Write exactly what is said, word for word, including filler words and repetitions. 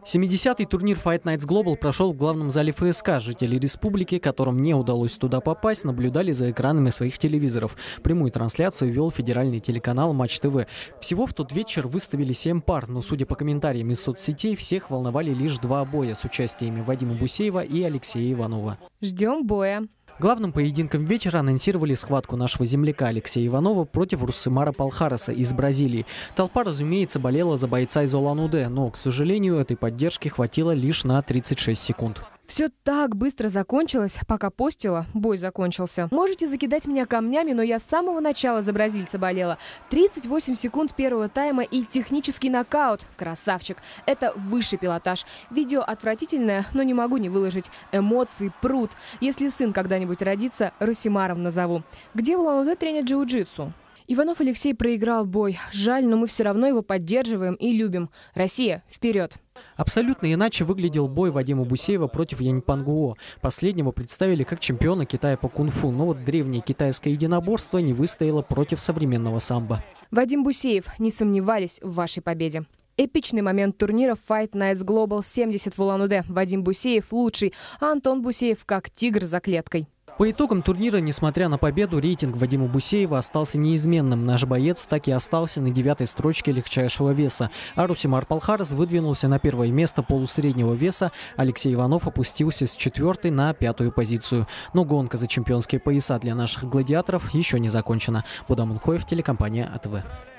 семидесятый турнир Fight Nights Global прошел в главном зале эф эс ка. Жители республики, которым не удалось туда попасть, наблюдали за экранами своих телевизоров. Прямую трансляцию вел федеральный телеканал Матч ТВ. Всего в тот вечер выставили семь пар, но, судя по комментариям из соцсетей, всех волновали лишь два боя с участиями Вадима Бусеева и Алексея Иванова. Ждем боя. Главным поединком вечера анонсировали схватку нашего земляка Алексея Иванова против Руссемара Палхараса из Бразилии. Толпа, разумеется, болела за бойца из Улан-Удэ, но, к сожалению, этой поддержки хватило лишь на тридцать шесть секунд. Все так быстро закончилось, пока постила, бой закончился. Можете закидать меня камнями, но я с самого начала за бразильца болела. тридцать восемь секунд первого тайма и технический нокаут. Красавчик. Это высший пилотаж. Видео отвратительное, но не могу не выложить. Эмоции прут. Если сын когда-нибудь родится, Руссемаром назову. Где в Улан-Удэ тренер джиу-джитсу? Иванов Алексей проиграл бой. Жаль, но мы все равно его поддерживаем и любим. Россия, вперед! Абсолютно иначе выглядел бой Вадима Бусеева против Яньпан Гуо. Последнего представили как чемпиона Китая по кунг-фу, но вот древнее китайское единоборство не выстояло против современного самбо. Вадим Бусеев, не сомневались в вашей победе. Эпичный момент турнира Fight Nights Global семьдесят в Улан-Удэ. Вадим Бусеев лучший, а Антон Бусеев как тигр за клеткой. По итогам турнира, несмотря на победу, рейтинг Вадима Бусеева остался неизменным. Наш боец так и остался на девятой строчке легчайшего веса. А Руссемар Палхарас выдвинулся на первое место полусреднего веса. Алексей Иванов опустился с четвертой на пятую позицию. Но гонка за чемпионские пояса для наших гладиаторов еще не закончена. Будамон Хоев, телекомпания АТВ.